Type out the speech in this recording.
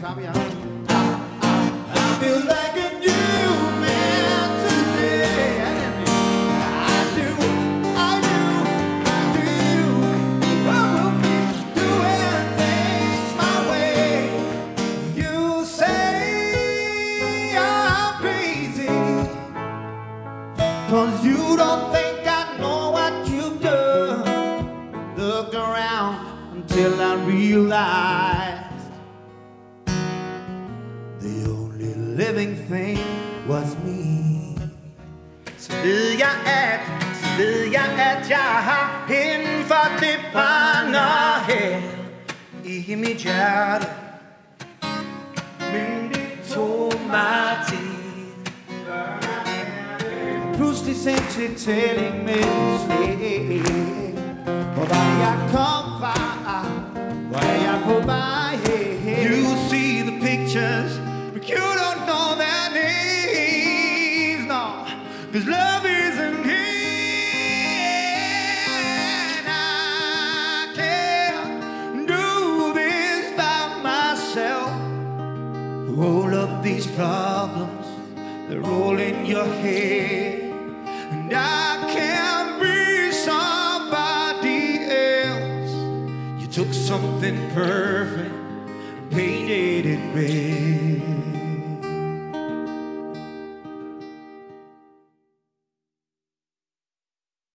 I feel like a new man today. I do. I will be doing things my way. You say I'm crazy, 'cause you don't think I know what you've done. Look around until I realized the only living thing was me. Så ved jeg, at jeg har hende for det brænder her i mit hjerte. Men det tog mig tid. Pludselig sendte tælling med slæg. Hvor var jeg kom fra? Hvor er jeg på vej hen? You see the pictures, but you don't know their names, no. 'Cause love isn't here. And I can't do this by myself. All of these problems, they're all in your head. And I can't be somebody else. You took something perfect, painted it red.